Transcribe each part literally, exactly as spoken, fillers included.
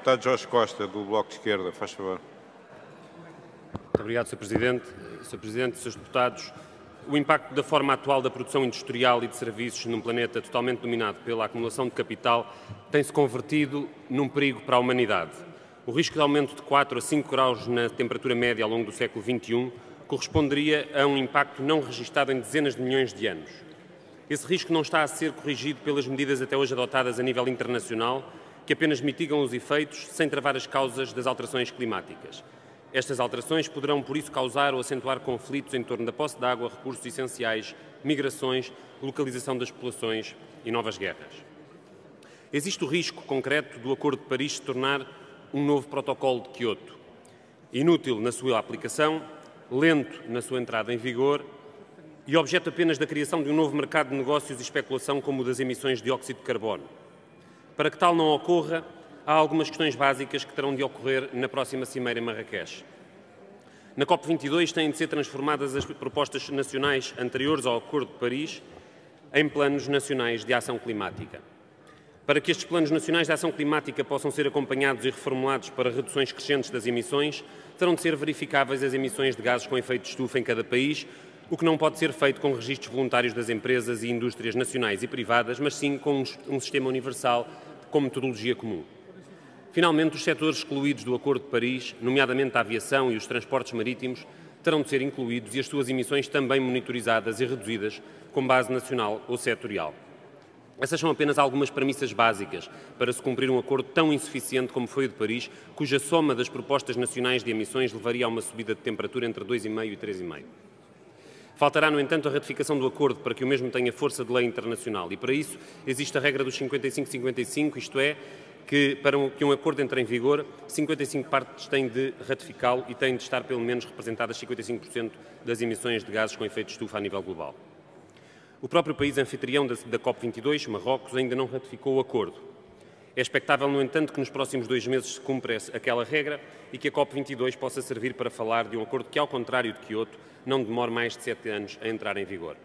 Deputado Jorge Costa, do Bloco de Esquerda, faz favor. Muito obrigado, senhor Presidente. senhor Presidente, senhores Deputados, o impacto da forma atual da produção industrial e de serviços num planeta totalmente dominado pela acumulação de capital tem-se convertido num perigo para a humanidade. O risco de aumento de quatro a cinco graus na temperatura média ao longo do século vinte e um corresponderia a um impacto não registado em dezenas de milhões de anos. Esse risco não está a ser corrigido pelas medidas até hoje adotadas a nível internacional, que apenas mitigam os efeitos sem travar as causas das alterações climáticas. Estas alterações poderão, por isso, causar ou acentuar conflitos em torno da posse de água, recursos essenciais, migrações, localização das populações e novas guerras. Existe o risco concreto do Acordo de Paris se tornar um novo protocolo de Quioto, inútil na sua aplicação, lento na sua entrada em vigor e objeto apenas da criação de um novo mercado de negócios e especulação como o das emissões de dióxido de carbono. Para que tal não ocorra, há algumas questões básicas que terão de ocorrer na próxima Cimeira em Marrakech. Na COP vinte e dois têm de ser transformadas as propostas nacionais anteriores ao Acordo de Paris em planos nacionais de ação climática. Para que estes planos nacionais de ação climática possam ser acompanhados e reformulados para reduções crescentes das emissões, terão de ser verificáveis as emissões de gases com efeito de estufa em cada país, o que não pode ser feito com registros voluntários das empresas e indústrias nacionais e privadas, mas sim com um sistema universal com metodologia comum. Finalmente, os setores excluídos do Acordo de Paris, nomeadamente a aviação e os transportes marítimos, terão de ser incluídos e as suas emissões também monitorizadas e reduzidas com base nacional ou setorial. Essas são apenas algumas premissas básicas para se cumprir um acordo tão insuficiente como foi o de Paris, cuja soma das propostas nacionais de emissões levaria a uma subida de temperatura entre dois vírgula cinco e três vírgula cinco. Faltará, no entanto, a ratificação do acordo para que o mesmo tenha força de lei internacional e, para isso, existe a regra dos cinquenta e cinco cinquenta e cinco, isto é, que para que um acordo entre em vigor, cinquenta e cinco partes têm de ratificá-lo e têm de estar pelo menos representadas cinquenta e cinco por cento das emissões de gases com efeito de estufa a nível global. O próprio país anfitrião da COP vinte e dois, Marrocos, ainda não ratificou o acordo. É expectável, no entanto, que nos próximos dois meses se cumpra aquela regra e que a COP vinte e dois possa servir para falar de um acordo que, ao contrário de Quioto, não demore mais de sete anos a entrar em vigor.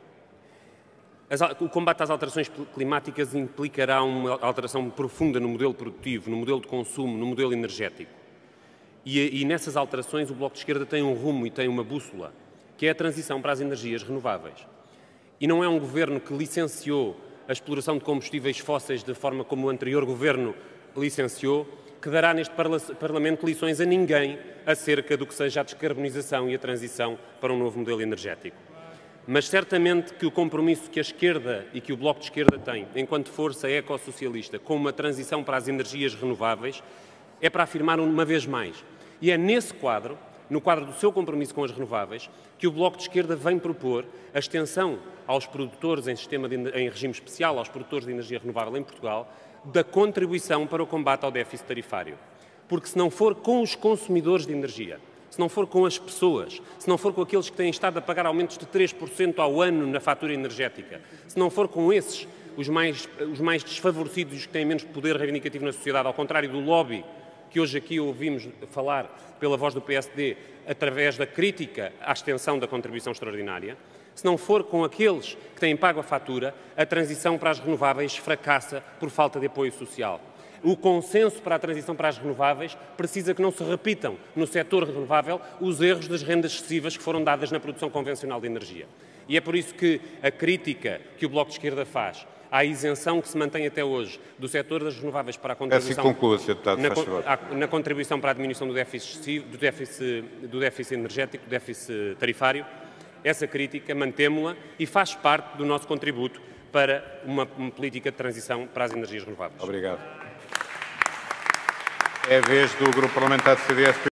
O combate às alterações climáticas implicará uma alteração profunda no modelo produtivo, no modelo de consumo, no modelo energético. E, e nessas alterações o Bloco de Esquerda tem um rumo e tem uma bússola, que é a transição para as energias renováveis. E não é um governo que licenciou a exploração de combustíveis fósseis da forma como o anterior governo licenciou, que dará neste Parlamento lições a ninguém acerca do que seja a descarbonização e a transição para um novo modelo energético. Mas certamente que o compromisso que a esquerda e que o Bloco de Esquerda tem, enquanto força ecossocialista, com uma transição para as energias renováveis, é para afirmar uma vez mais. E é nesse quadro, no quadro do seu compromisso com as renováveis, que o Bloco de Esquerda vem propor a extensão aos produtores em, sistema de, em regime especial, aos produtores de energia renovável em Portugal, da contribuição para o combate ao déficit tarifário. Porque se não for com os consumidores de energia, se não for com as pessoas, se não for com aqueles que têm estado a pagar aumentos de três por cento ao ano na fatura energética, se não for com esses, os mais, os mais desfavorecidos e os que têm menos poder reivindicativo na sociedade, ao contrário do lobby que hoje aqui ouvimos falar pela voz do P S D, através da crítica à extensão da contribuição extraordinária, se não for com aqueles que têm pago a fatura, a transição para as renováveis fracassa por falta de apoio social. O consenso para a transição para as renováveis precisa que não se repitam no setor renovável os erros das rendas excessivas que foram dadas na produção convencional de energia. E é por isso que a crítica que o Bloco de Esquerda faz à isenção que se mantém até hoje do setor das renováveis para a contribuição, assim conclua, senhor Deputado, na, faz favor. na contribuição para a diminuição do déficit, do déficit, do déficit energético, do déficit tarifário, essa crítica mantemo-la e faz parte do nosso contributo para uma, uma política de transição para as energias renováveis. Obrigado. É a vez do Grupo Parlamentar do C D S.